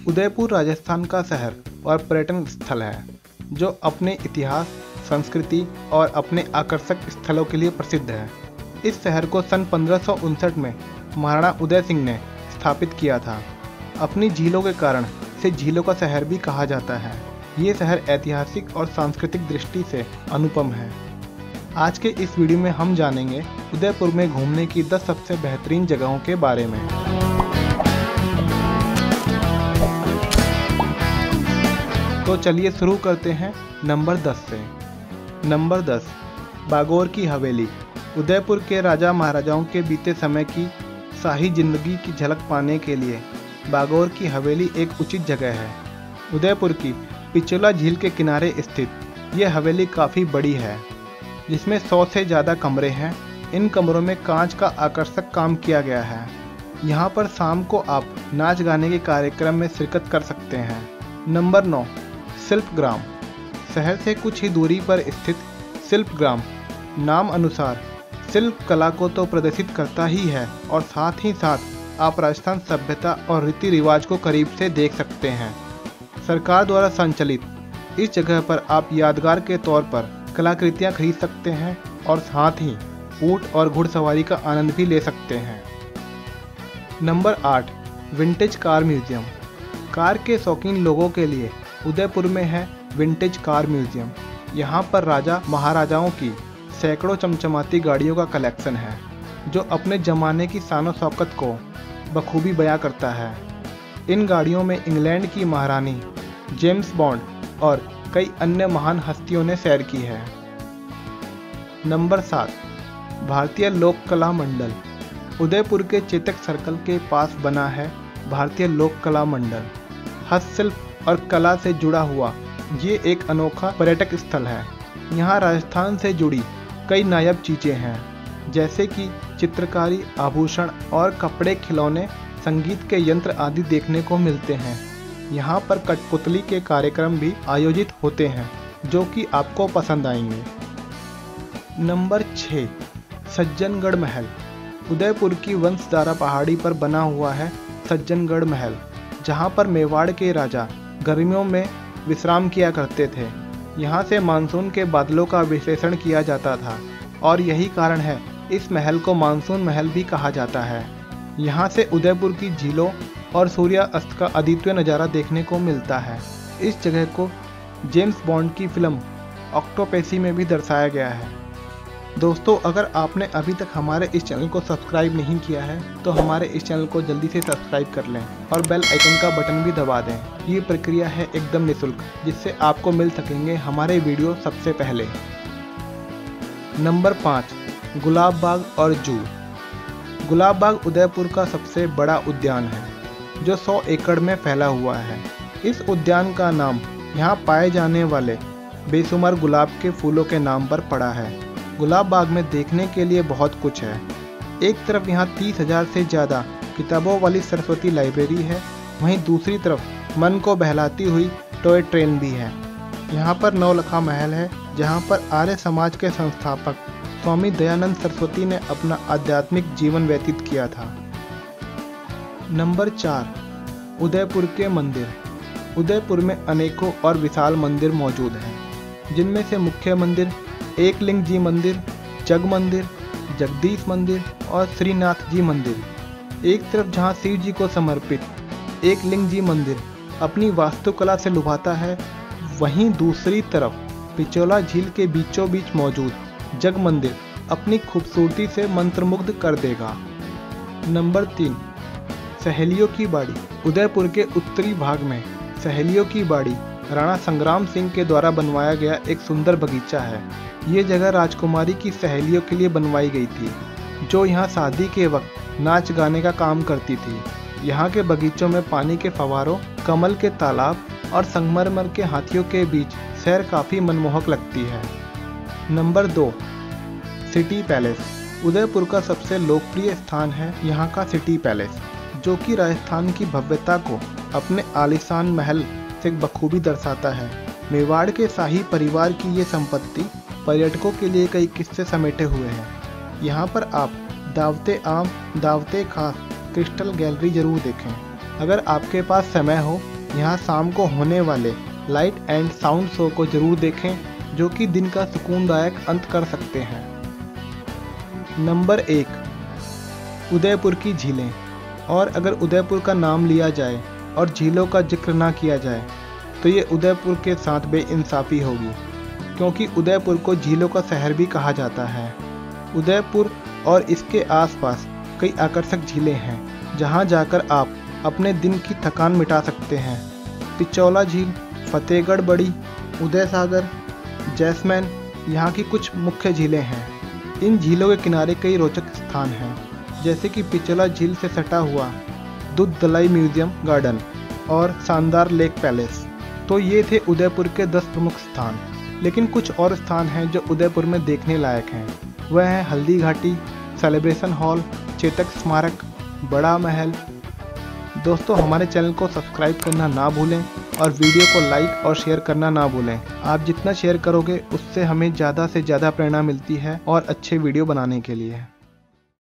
उदयपुर राजस्थान का शहर और पर्यटन स्थल है जो अपने इतिहास, संस्कृति और अपने आकर्षक स्थलों के लिए प्रसिद्ध है। इस शहर को सन 1559 में महाराणा उदय सिंह ने स्थापित किया था। अपनी झीलों के कारण इसे झीलों का शहर भी कहा जाता है। ये शहर ऐतिहासिक और सांस्कृतिक दृष्टि से अनुपम है। आज के इस वीडियो में हम जानेंगे उदयपुर में घूमने की 10 सबसे बेहतरीन जगहों के बारे में। तो चलिए शुरू करते हैं नंबर 10 से। नंबर 10, बागौर की हवेली। उदयपुर के राजा महाराजाओं के बीते समय की शाही जिंदगी की झलक पाने के लिए बागौर की हवेली एक उचित जगह है। उदयपुर की पिचोला झील के किनारे स्थित यह हवेली काफ़ी बड़ी है, जिसमें 100 से ज़्यादा कमरे हैं। इन कमरों में कांच का आकर्षक काम किया गया है। यहाँ पर शाम को आप नाच गाने के कार्यक्रम में शिरकत कर सकते हैं। नंबर 9, शिल्पग्राम। शहर से कुछ ही दूरी पर स्थित शिल्पग्राम नाम अनुसार शिल्प कला को तो प्रदर्शित करता ही है और साथ ही साथ आप राजस्थान सभ्यता और रीति रिवाज को करीब से देख सकते हैं। सरकार द्वारा संचालित इस जगह पर आप यादगार के तौर पर कलाकृतियां खरीद सकते हैं और साथ ही ऊंट और घुड़सवारी का आनंद भी ले सकते हैं। Number 8, vintage car museum. Car के शौकीन लोगों के लिए उदयपुर में है विंटेज कार म्यूजियम। यहाँ पर राजा महाराजाओं की सैकड़ों चमचमाती गाड़ियों का कलेक्शन है, जो अपने ज़माने की शान और शौकत को बखूबी बयां करता है। इन गाड़ियों में इंग्लैंड की महारानी, जेम्स बॉन्ड और कई अन्य महान हस्तियों ने सैर की है। नंबर 7, भारतीय लोक कला मंडल। उदयपुर के चेतक सर्कल के पास बना है भारतीय लोक कला मंडल। हस्तशिल्प और कला से जुड़ा हुआ ये एक अनोखा पर्यटक स्थल है। यहाँ राजस्थान से जुड़ी कई नायाब चीज़ें हैं, जैसे कि चित्रकारी, आभूषण और कपड़े, खिलौने, संगीत के यंत्र आदि देखने को मिलते हैं। यहाँ पर कठपुतली के कार्यक्रम भी आयोजित होते हैं, जो कि आपको पसंद आएंगे। नंबर 6, सज्जनगढ़ महल। उदयपुर की वंशधारा पहाड़ी पर बना हुआ है सज्जनगढ़ महल, जहाँ पर मेवाड़ के राजा गर्मियों में विश्राम किया करते थे। यहाँ से मानसून के बादलों का विश्लेषण किया जाता था और यही कारण है इस महल को मानसून महल भी कहा जाता है। यहाँ से उदयपुर की झीलों और सूर्यास्त का अद्वितीय नज़ारा देखने को मिलता है। इस जगह को जेम्स बॉन्ड की फिल्म ऑक्टोपसी में भी दर्शाया गया है। दोस्तों, अगर आपने अभी तक हमारे इस चैनल को सब्सक्राइब नहीं किया है तो हमारे इस चैनल को जल्दी से सब्सक्राइब कर लें और बेल आइकन का बटन भी दबा दें। ये प्रक्रिया है एकदम निःशुल्क, जिससे आपको मिल सकेंगे हमारे वीडियो सबसे पहले। नंबर 5, गुलाब बाग और जू। गुलाब बाग उदयपुर का सबसे बड़ा उद्यान है, जो 100 एकड़ में फैला हुआ है। इस उद्यान का नाम यहाँ पाए जाने वाले बेशुमार गुलाब के फूलों के नाम पर पड़ा है। गुलाब बाग में देखने के लिए बहुत कुछ है। एक तरफ यहाँ 30,000 से ज़्यादा किताबों वाली सरस्वती लाइब्रेरी है, वहीं दूसरी तरफ मन को बहलाती हुई टॉय ट्रेन भी है। यहाँ पर नौलखा महल है, जहाँ पर आर्य समाज के संस्थापक स्वामी दयानंद सरस्वती ने अपना आध्यात्मिक जीवन व्यतीत किया था। नंबर 4, उदयपुर के मंदिर। उदयपुर में अनेकों और विशाल मंदिर मौजूद हैं, जिनमें से मुख्य मंदिर एकलिंग जी मंदिर, जग मंदिर, जगदीश मंदिर और श्रीनाथ जी मंदिर। एक तरफ जहां शिव जी को समर्पित एकलिंग जी मंदिर अपनी वास्तुकला से लुभाता है, वहीं दूसरी तरफ पिचोला झील के बीचों बीच मौजूद जग मंदिर अपनी खूबसूरती से मंत्रमुग्ध कर देगा। नंबर 3, सहेलियों की बाड़ी। उदयपुर के उत्तरी भाग में सहेलियों की बाड़ी राणा संग्राम सिंह के द्वारा बनवाया गया एक सुंदर बगीचा है। ये जगह राजकुमारी की सहेलियों के लिए बनवाई गई थी, जो यहाँ शादी के वक्त नाच गाने का काम करती थी। यहाँ के बगीचों में पानी के फव्वारों, कमल के तालाब और संगमरमर के हाथियों के बीच सैर काफ़ी मनमोहक लगती है। Number 2, city palace. उदयपुर का सबसे लोकप्रिय स्थान है यहाँ का सिटी पैलेस, जो कि राजस्थान की भव्यता को अपने आलीशान महल से बखूबी दर्शाता है। मेवाड़ के शाही परिवार की ये संपत्ति पर्यटकों के लिए कई किस्से समेटे हुए हैं। यहाँ पर आप दावते आम, दावते खास, क्रिस्टल गैलरी जरूर देखें। अगर आपके पास समय हो यहाँ शाम को होने वाले लाइट एंड साउंड शो को जरूर देखें, जो कि दिन का सुकूनदायक अंत कर सकते हैं। नंबर 1, उदयपुर की झीलें। और अगर उदयपुर का नाम लिया जाए और झीलों का जिक्र ना किया जाए तो ये उदयपुर के साथ बेइंसाफ़ी होगी, क्योंकि उदयपुर को झीलों का शहर भी कहा जाता है। उदयपुर और इसके आसपास कई आकर्षक झीलें हैं, जहां जाकर आप अपने दिन की थकान मिटा सकते हैं। पिचौला झील, फतेहगढ़ बड़ी, उदय सागर, जैसमैन यहाँ की कुछ मुख्य झीलें हैं। इन झीलों के किनारे कई रोचक स्थान हैं, जैसे कि पिचौला झील से सटा हुआ दूध दलाई म्यूजियम गार्डन और शानदार लेक पैलेस। तो ये थे उदयपुर के 10 प्रमुख स्थान। लेकिन कुछ और स्थान हैं जो उदयपुर में देखने लायक हैं। वह हैं हल्दी घाटी, सेलिब्रेशन हॉल, चेतक स्मारक, बड़ा महल। दोस्तों, हमारे चैनल को सब्सक्राइब करना ना भूलें और वीडियो को लाइक और शेयर करना ना भूलें। आप जितना शेयर करोगे उससे हमें ज़्यादा से ज़्यादा प्रेरणा मिलती है और अच्छे वीडियो बनाने के लिए।